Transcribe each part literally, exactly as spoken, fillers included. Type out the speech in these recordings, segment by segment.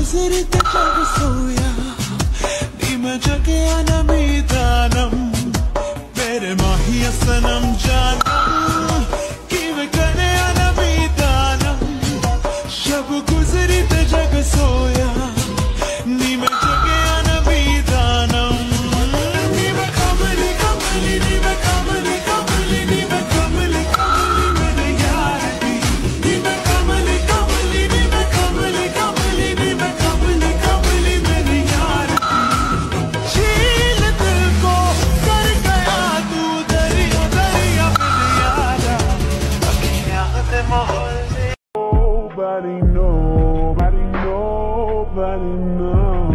गुजरते जग सोया नी मैं जगे अनमीदानम मेरे माहिया सनम जानम कि मैं करे अनमीदानम शब गुजरते जग सोया नी मैं जगे अनमीदानम नी मैं कमली कमली नी मैं कमली कमली नी मैं कमली कमली मेरे यार दी नी मैं कमली कमली नी मैं कमली कमली नी मैं कमली कमली मेरे यार दी झील दिल को कर गया तू दरिया दरिया मेरे यारा अखियां ते मोहल्ले nobody nobody nobody knows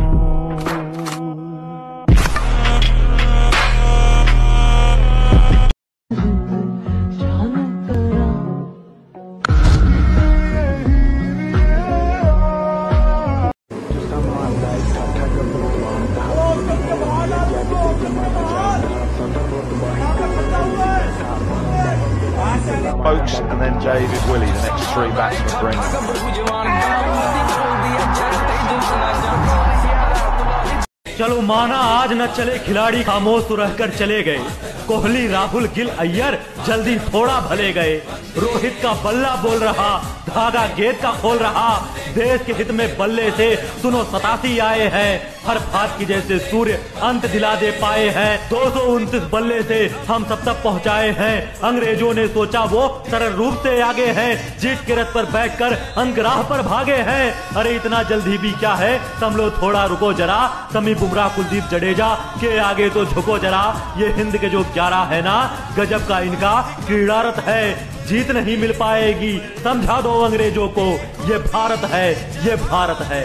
Oakes and then David Willey, the next three batsmen bring. चलो माना आज न चले खिलाड़ी, खामोश रहकर चले गए। कोहली, राहुल, गिल, अय्यर जल्दी थोड़ा भले गए। रोहित का बल्ला बोल रहा, धागा गेंद का खोल रहा। देश के हित में बल्ले से सुनो सतासी आए हैं। हर बात की जैसे सूर्य अंत दिला दे पाए हैं। दो सौ उनतीस बल्ले से हम सब तक पहुंचाए हैं। अंग्रेजों ने सोचा वो सरल रूप से आगे हैं। जीत के रथ पर बैठकर अंक राह पर भागे हैं। अरे इतना जल्दी भी क्या है, संभलो थोड़ा रुको जरा। समी, बुमराह, कुलदीप, जडेजा के आगे तो झुको जरा। ये हिंद के जो ग्यारह है ना, गजब का इनका क्रीड़ारत है। जीत नहीं मिल पाएगी, समझा दो अंग्रेजों को। ये भारत है, ये भारत है।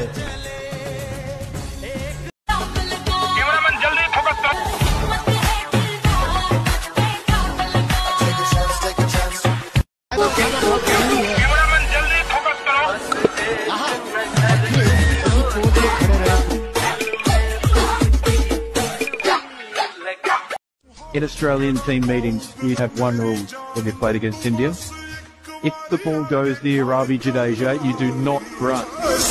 In Australian team meetings, you have one rule when you played against India. If the ball goes near Ravi Jadeja, you do not run.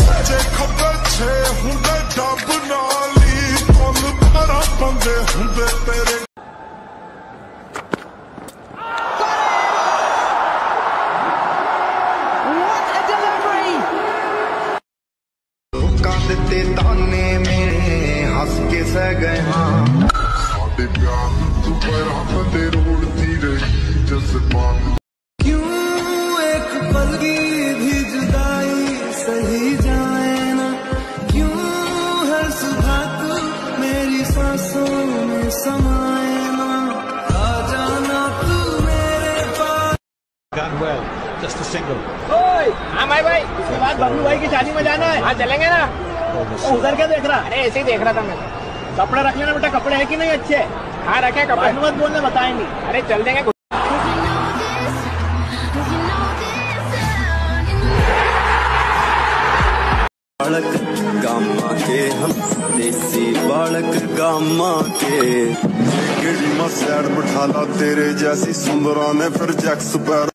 What a delivery! क्यों एक पल की भी जुदाई सही जाए ना, क्यों हर सुबह तू मेरी सांसों में समाए ना, आ जाना तू मेरे पास। Done well, just a single. ओए, हाँ भाई भाई, इसके बाद बबलू भाई की शादी में जाना है। हाँ चलेंगे ना। तो उधर क्या देख रहा? अरे ऐसे ही देख रहा था मैं। कपड़े रख लेना बेटा, कपड़े है कि नहीं अच्छे? हाँ रखे कपड़े। मत बोलने, बताएंगे। अरे चल देंगे। बालक गामा के हम देसी बालक गामा के गिड़ी मसैड बिठाला तेरे जैसी सुंदरा ने फिर जैक्स पैर